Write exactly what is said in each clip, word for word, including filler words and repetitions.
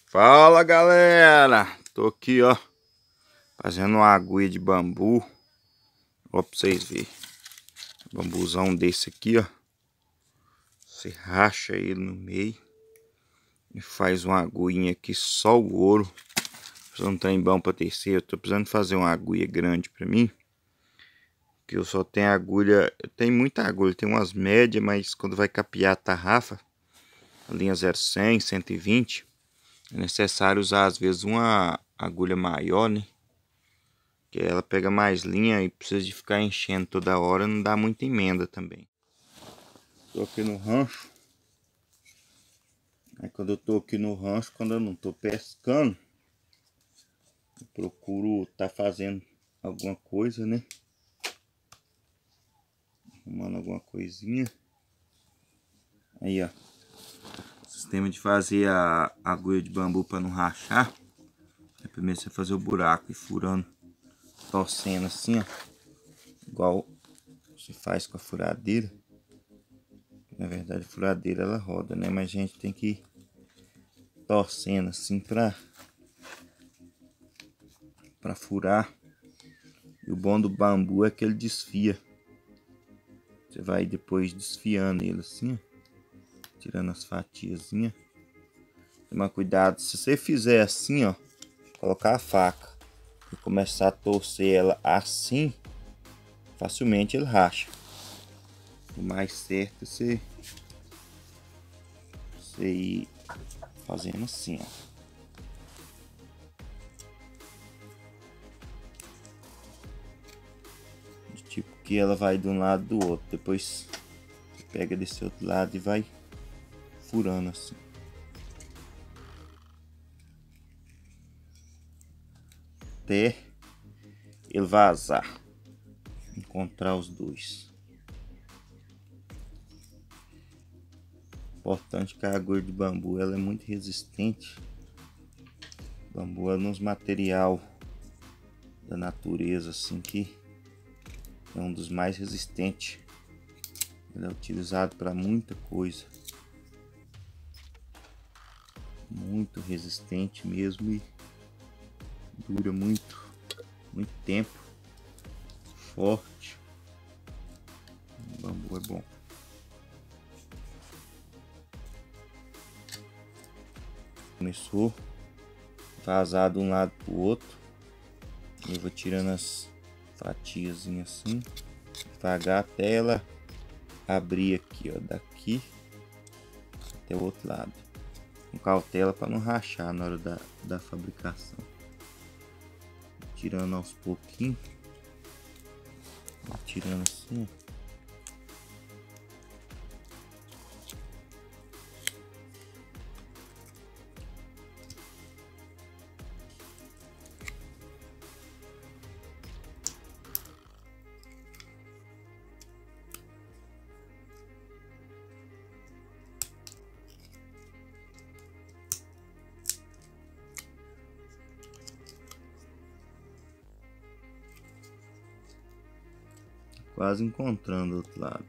Fala galera, tô aqui ó, fazendo uma agulha de bambu, ó, pra vocês verem, bambuzão desse aqui ó, você racha ele no meio e faz uma agulhinha aqui, só o ouro, não tem bom pra tecer. Eu tô precisando fazer uma agulha grande pra mim, que eu só tenho agulha, eu tenho muita agulha, tem umas médias, mas quando vai capear a tarrafa, a linha zero cem, cento e vinte, é necessário usar às vezes uma agulha maior, né? Que ela pega mais linha e precisa de ficar enchendo toda hora, não dá muita emenda também. Tô aqui no rancho. Aí quando eu tô aqui no rancho, quando eu não tô pescando, eu procuro tá fazendo alguma coisa, né? Arrumando alguma coisinha. Aí ó, sistema de fazer a agulha de bambu para não rachar. É primeiro você fazer o buraco e furando, torcendo assim ó, igual você faz com a furadeira. Na verdade a furadeira ela roda, né? Mas a gente tem que ir torcendo assim pra, pra furar. E o bom do bambu é que ele desfia. Você vai depois desfiando ele assim ó, tirando as fatiazinhas. Tomar cuidado, se você fizer assim ó, colocar a faca e começar a torcer ela assim, facilmente ele racha. O mais certo é você, você ir fazendo assim ó. De tipo que ela vai de um lado do outro, depois você pega desse outro lado e vai furando assim. Até ele vazar, encontrar os dois. Importante que a agulha de bambu ela é muito resistente. O bambu é um dos material da natureza assim que é um dos mais resistentes. Ele é utilizado para muita coisa, muito resistente mesmo e dura muito, muito tempo, forte. O bambu é bom. Começou a vazar de um lado para o outro. Eu vou tirando as fatias assim, devagar até ela abrir aqui, ó, daqui até o outro lado, com cautela para não rachar na hora da, da fabricação. Tirando aos pouquinhos, tirando assim. Quase encontrando o outro lado.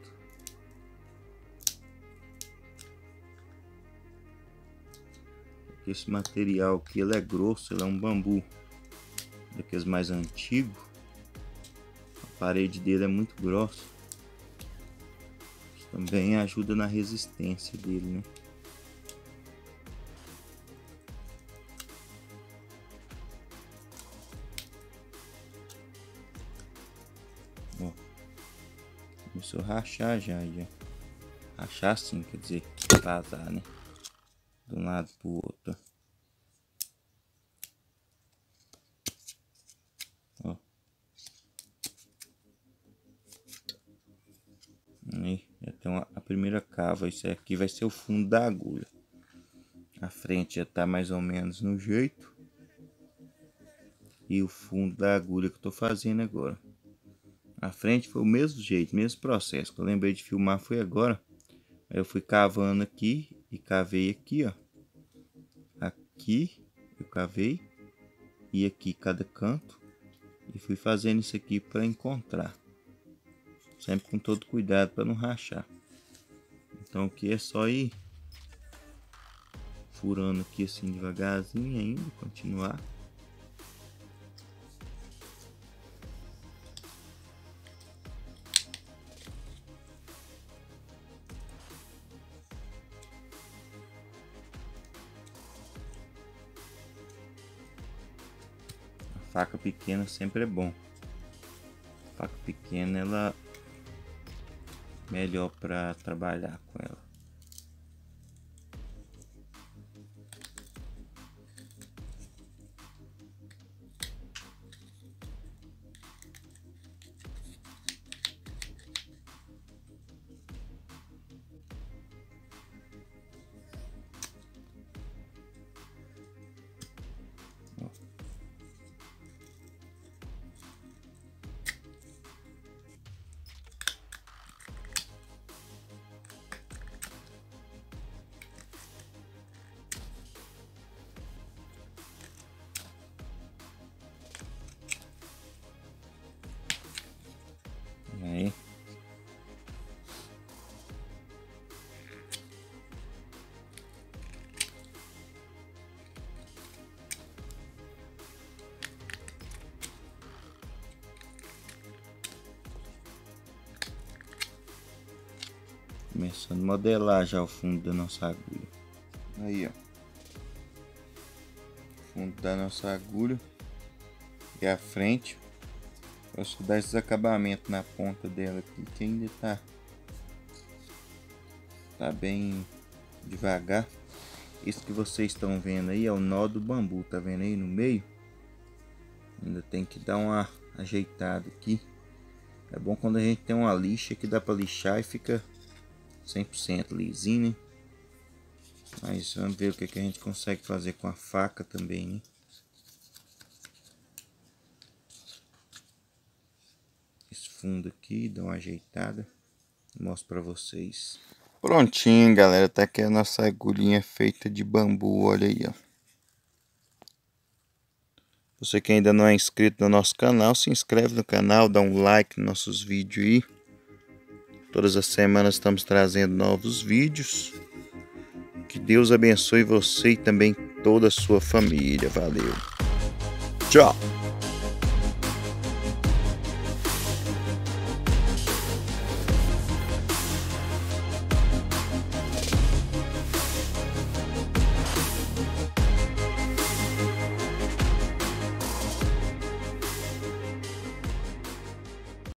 Porque esse material aqui ele é grosso, ele é um bambu daqueles mais antigos. A parede dele é muito grossa. Isso também ajuda na resistência dele, né? Ó, começou a rachar já, já. Rachar assim, quer dizer, vazar, né? De um lado pro outro. Ó. Aí, já tem uma, a primeira cava. Isso aqui vai ser o fundo da agulha. A frente já tá mais ou menos no jeito. E o fundo da agulha que eu tô fazendo agora. A frente foi o mesmo jeito, mesmo processo. Que eu lembrei de filmar foi agora. Aí eu fui cavando aqui e cavei aqui, ó. Aqui eu cavei e aqui cada canto e fui fazendo isso aqui para encontrar, sempre com todo cuidado para não rachar. Então aqui é só ir furando aqui assim devagarzinho ainda, continuar. A faca pequena sempre é bom. A faca pequena ela é melhor para trabalhar com ela. Aí. Começando a modelar já o fundo da nossa agulha. Aí, ó. Fundo da nossa agulha. E a frente. Eu só dar esses acabamentos na ponta dela aqui, que ainda tá tá bem devagar. Isso que vocês estão vendo aí é o nó do bambu, tá vendo aí no meio? Ainda tem que dar uma ajeitada aqui. É bom quando a gente tem uma lixa que dá para lixar e fica cem por cento lisinho, né? Mas vamos ver o que, que a gente consegue fazer com a faca também, né? Esse fundo aqui, dá uma ajeitada, mostro para vocês. Prontinho, galera, tá aqui a nossa agulhinha feita de bambu, olha aí, ó. Você que ainda não é inscrito no nosso canal, se inscreve no canal, dá um like nos nossos vídeos aí. Todas as semanas estamos trazendo novos vídeos. Que Deus abençoe você e também toda a sua família. Valeu. Tchau.